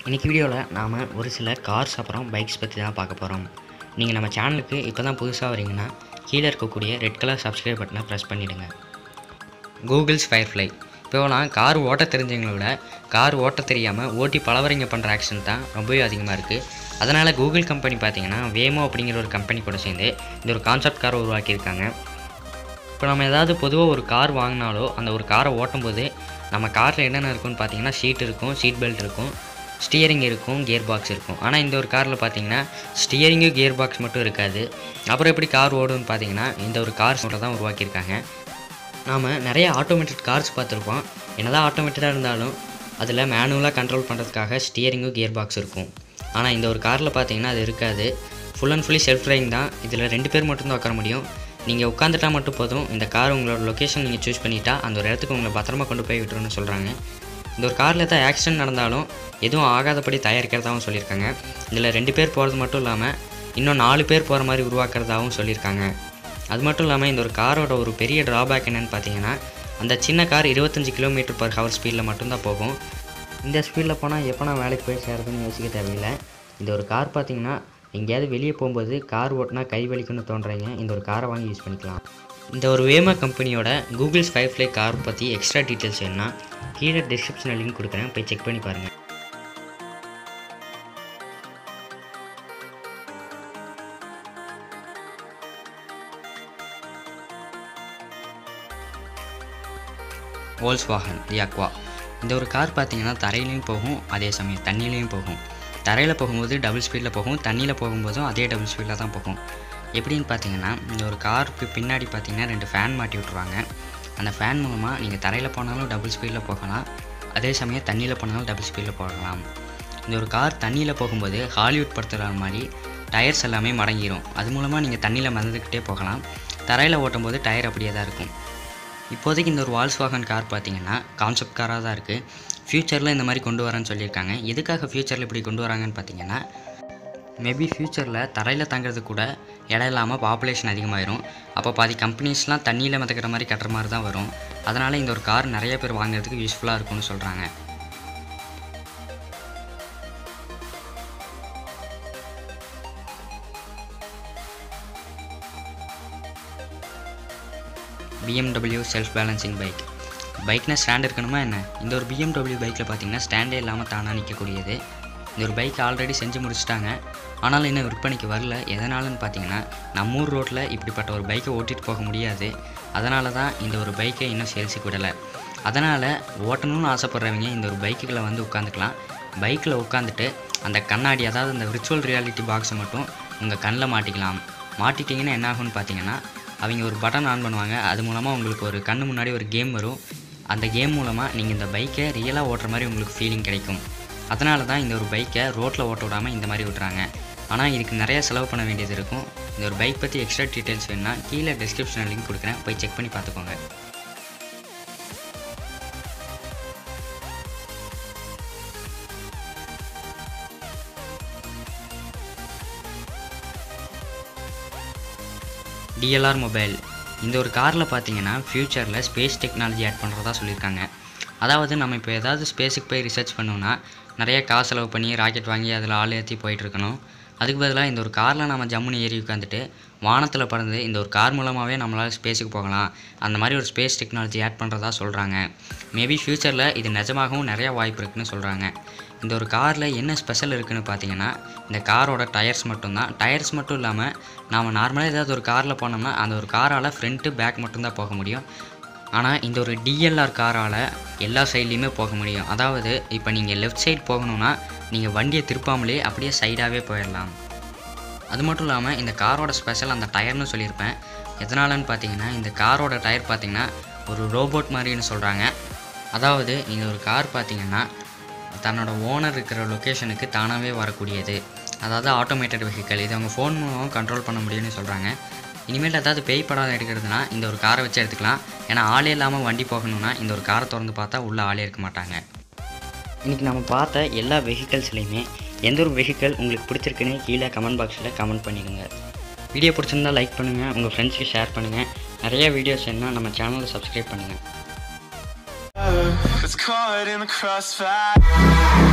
இன்றைக்கி வீடியோவில் நாம் ஒரு சில கார்ஸ் அப்புறம் பைக்ஸ் பற்றி தான் பார்க்க போகிறோம். நீங்கள் நம்ம சேனலுக்கு இப்போ தான் புதுசாக வரீங்கன்னா கீழே இருக்கக்கூடிய ரெட் கலர் சப்ஸ்கிரைப் பட்டனை ப்ரெஸ் பண்ணிவிடுங்க. Google's Firefly. இப்போலாம் கார் ஓட்ட தெரிஞ்சவங்களை விட கார் ஓட்ட தெரியாமல் ஓட்டி பலவரைங்க பண்ணுற ஆக்சிடென்ட் தான் ரொம்பவே அதிகமாக இருக்குது. அதனால் கூகுள் கம்பெனி பார்த்திங்கன்னா வேமோ அப்படிங்கிற ஒரு கம்பெனி கூட சேர்ந்து இந்த ஒரு கான்செப்ட் காரை உருவாக்கியிருக்காங்க. இப்போ நம்ம ஏதாவது பொதுவாக ஒரு கார் வாங்கினாலோ அந்த ஒரு காரை ஓட்டும்போது நம்ம காரில் என்னென்ன இருக்குன்னு பார்த்தீங்கன்னா சீட் இருக்கும், சீட் பெல்ட் இருக்கும், ஸ்டியரிங் இருக்கும், கியர் பாக்ஸ் இருக்கும். ஆனால் இந்த ஒரு காரில் பார்த்தீங்கன்னா ஸ்டியரிங்கு கியர் பாக்ஸ் மட்டும் இருக்காது. அப்புறம் எப்படி கார் ஓடுன்னு பார்த்தீங்கன்னா இந்த ஒரு கார்ஸ் மட்டும் தான் உருவாக்கியிருக்காங்க. நாம் நிறைய ஆட்டோமேட்டட் கார்ஸ் பார்த்துருப்போம். என்னதான் ஆட்டோமேட்டடாக இருந்தாலும் அதில் மேனுவலாக கண்ட்ரோல் பண்ணுறதுக்காக ஸ்டியரிங்கும் கியர் பாக்ஸ் இருக்கும். ஆனால் இந்த ஒரு காரில் பார்த்தீங்கன்னா அது இருக்காது. Full and fully self driving தான். இதில் 2 பேர் மட்டும்தான் உட்கார முடியும். நீங்கள் உட்காந்துட்டா மட்டும் போதும். இந்த கார் உங்களோட லொக்கேஷன் நீங்கள் சூஸ் பண்ணிட்டா அந்த ஒரு இடத்துக்கு உங்களை பத்திரமா கொண்டு போய் விட்டுருன்னு சொல்கிறாங்க. இந்த ஒரு காரில் ஏதாவது ஆக்சிடென்ட் நடந்தாலும் எதுவும் ஆகாதபடி தயாரிக்கிறதாகவும் சொல்லியிருக்காங்க. இதில் 2 பேர் போகிறது மட்டும் இல்லாமல் இன்னும் 4 பேர் போகிற மாதிரி உருவாக்குறதாகவும் சொல்லியிருக்காங்க. அது மட்டும் இல்லாமல் இந்த ஒரு காரோட ஒரு பெரிய ட்ராபேக் என்னென்னு பார்த்தீங்கன்னா அந்த சின்ன கார் 25 km/h ஸ்பீடில் மட்டும்தான் போகும். இந்த ஸ்பீடில் போனால் எப்போ நான் வேலைக்கு போய் சேருதுன்னு யோசிக்க தேவையில்லை. இந்த ஒரு கார் பார்த்தீங்கன்னா எங்கேயாவது வெளியே போகும்போது கார் ஓட்டினா கை வலிக்குன்னு தோன்றீங்க இந்த ஒரு காரை வாங்கி யூஸ் பண்ணிக்கலாம். இந்த ஒரு வேமா கம்பெனியோட கூகுள்ஸ் ஃபயர்ஃப்ளை கார் பற்றி எக்ஸ்ட்ரா டீட்டெயில்ஸ் வேணுன்னா கீழே டிஸ்கிரிப்ஷனில் லிங்க் கொடுக்குறேன், போய் செக் பண்ணி பாருங்கள். Volkswagen the Aqua. இந்த ஒரு கார் பார்த்தீங்கன்னா தரையிலையும் போகும், அதே சமயம் தண்ணியிலையும் போகும். தரையில் போகும்போது டபுள் ஸ்பீடில் போகும், தண்ணியில் போகும்போதும் அதே டபுள் ஸ்பீடில் தான் போகும். எப்படின்னு பார்த்தீங்கன்னா இந்த ஒரு காருக்கு பின்னாடி பார்த்தீங்கன்னா 2 ஃபேன் மாட்டி விட்ருவாங்க. அந்த ஃபேன் மூலமாக நீங்கள் தரையில் போனாலும் டபுள் ஸ்பீடில் போகலாம், அதே சமயம் தண்ணியில் போனாலும் டபுள் ஸ்பீடில் போகலாம். இந்த ஒரு கார் தண்ணியில் போகும்போது ஹாலிவுட் படத்துல மாதிரி டயர்ஸ் எல்லாமே மடங்கிடும். அது மூலமாக நீங்கள் தண்ணியில் மறந்துக்கிட்டே போகலாம். தரையில் ஓட்டும்போது டயர் அப்படியே தான் இருக்கும். இப்போதைக்கு இந்த ஒரு வோல்க்ஸ்வாகன் கார் பார்த்தீங்கன்னா கான்செப்ட் காராக தான் இருக்குது. ஃப்யூச்சரில் இந்த மாதிரி கொண்டு வரேன்னு சொல்லியிருக்காங்க. எதுக்காக ஃப்யூச்சரில் இப்படி கொண்டு வராங்கன்னு பார்த்தீங்கன்னா மேபி ஃப்யூச்சரில் தரையில் தங்குறது கூட இடம் இல்லாமல் பாப்புலேஷன் அதிகமாகிடும். அப்போ பாதி கம்பெனிஸ்லாம் தண்ணியில் மிதக்கிற மாதிரி கட்டுற மாதிரி தான் வரும். அதனால் இந்த ஒரு கார் நிறைய பேர் வாங்குறதுக்கு யூஸ்ஃபுல்லாக இருக்கும்னு சொல்கிறாங்க. BMW self balancing bike. பைக்னால் ஸ்டாண்ட் இருக்கணுமா என்ன? இந்த ஒரு BMW பைக்கில் பார்த்தீங்கன்னா ஸ்டாண்டே இல்லாமல் தானாக நிற்கக்கூடியது. இந்த ஒரு பைக் ஆல்ரெடி செஞ்சு முடிச்சிட்டாங்க, ஆனாலும் இன்னும் விற்பனைக்கு வரல. எதனாலன்னு பார்த்தீங்கன்னா நம்ம ஊர் ரோட்டில் இப்படிப்பட்ட ஒரு பைக்கை ஓட்டிகிட்டு போக முடியாது. அதனால தான் இந்த ஒரு பைக்கை இன்னும் சேல்ஸுக்கு விடலை. அதனால் ஓட்டணும்னு ஆசைப்பட்றவங்க இந்த ஒரு பைக்குகளை வந்து உட்காந்துக்கலாம். பைக்கில் உட்காந்துட்டு அந்த கண்ணாடி, அதாவது அந்த விர்ச்சுவல் ரியாலிட்டி பாக்ஸை மட்டும் உங்கள் கண்ணில் மாட்டிக்கலாம். மாட்டிட்டிங்கன்னா என்ன ஆகும்னு பார்த்தீங்கன்னா அவங்க ஒரு பட்டன் ஆன் பண்ணுவாங்க. அது மூலமாக உங்களுக்கு ஒரு கண்ணு முன்னாடி ஒரு கேம் வரும். அந்த கேம் மூலமாக நீங்கள் இந்த பைக்கை ரியலாக ஓட்டுற மாதிரி உங்களுக்கு ஃபீலிங் கிடைக்கும். அதனால தான் இந்த ஒரு பைக்கை ரோட்டில் ஓட்ட விடாமல் இந்த மாதிரி விட்றாங்க. ஆனால் இதுக்கு நிறையா செலவு பண்ண வேண்டியது இருக்கும். இந்த ஒரு பைக் பற்றி எக்ஸ்ட்ரா டீட்டெயில்ஸ் வேணுன்னா கீழே டிஸ்கிரிப்ஷனில் லிங்க் கொடுக்குறேன், போய் செக் பண்ணி பார்த்துக்கோங்க. DLR mobile. இந்த ஒரு காரில் பார்த்தீங்கன்னா ஃப்யூச்சரில் ஸ்பேஸ் டெக்னாலஜி ஆட் பண்ணுறதா சொல்லியிருக்காங்க. அதாவது நம்ம இப்போ ஏதாவது ஸ்பேஸுக்கு போய் ரிசர்ச் பண்ணோன்னா நிறைய காசு செலவு பண்ணி ராக்கெட் வாங்கி அதில் ஆள் ஏற்றி போயிட்டுருக்கணும். அதுக்கு பதிலாக இந்த ஒரு காரில் நம்ம ஜம்முன்னு ஏறி உட்காந்துட்டு வானத்தில் பறந்து இந்த ஒரு கார் மூலமாகவே நம்மளால் ஸ்பேஸுக்கு போகலாம். அந்த மாதிரி ஒரு ஸ்பேஸ் டெக்னாலஜி ஆட் பண்ணுறதா சொல்கிறாங்க. மேபி ஃப்யூச்சரில் இது நிஜமாகவும் நிறையா வாய்ப்பு இருக்குதுன்னு சொல்கிறாங்க. இந்த ஒரு காரில் என்ன ஸ்பெஷல் இருக்குதுன்னு பார்த்தீங்கன்னா இந்த காரோட டயர்ஸ் மட்டும்தான். டயர்ஸ் மட்டும் இல்லாமல் நாம் நார்மலாக ஏதாவது ஒரு காரில் போனோம்னா அந்த ஒரு காரால் ஃப்ரண்ட்டு பேக் மட்டும்தான் போக முடியும். ஆனால் இந்த ஒரு DLR காரால் எல்லா சைட்லேயுமே போக முடியும். அதாவது இப்போ நீங்கள் லெஃப்ட் சைடு போகணுன்னா நீங்கள் வண்டியை திருப்பாமலே அப்படியே சைடாகவே போயிடலாம். அது மட்டும் இல்லாமல் இந்த காரோட ஸ்பெஷல் அந்த டயர்னு சொல்லியிருப்பேன். எதனாலன்னு பார்த்தீங்கன்னா இந்த காரோட டயர் பார்த்திங்கன்னா ஒரு ரோபோட் மாதிரின்னு சொல்கிறாங்க. அதாவது இந்த ஒரு கார் பார்த்திங்கன்னா தன்னோட ஓனர் இருக்கிற லொக்கேஷனுக்கு தானாகவே வரக்கூடியது. அதாவது ஆட்டோமேட்டட் வெஹிக்கல். இது அவங்க ஃபோன் மூலமாக கண்ட்ரோல் பண்ண முடியும்னு சொல்கிறாங்க. இனிமேல் ஏதாவது பேய் படம் எடுக்கிறதுனா இந்த ஒரு காரை வச்சு எடுத்துக்கலாம். ஏன்னா ஆளே இல்லாமல் வண்டி போகணுன்னா இந்த ஒரு காரை திறந்து பார்த்தா உள்ளே ஆளே இருக்க மாட்டாங்க. இன்றைக்கி நம்ம பார்த்த எல்லா வெஹிக்கல்ஸ்லையுமே எந்த ஒரு வெஹிக்கல் உங்களுக்கு பிடிச்சிருக்குன்னு கீழே கமெண்ட் பாக்ஸில் கமெண்ட் பண்ணிடுங்க. வீடியோ பிடிச்சிருந்தா லைக் பண்ணுங்கள், உங்கள் ஃப்ரெண்ட்ஸ்க்கு ஷேர் பண்ணுங்கள். நிறைய வீடியோஸ் என்ன நம்ம சேனலை சப்ஸ்கிரைப் பண்ணுங்கள். It's caught in the crossfire.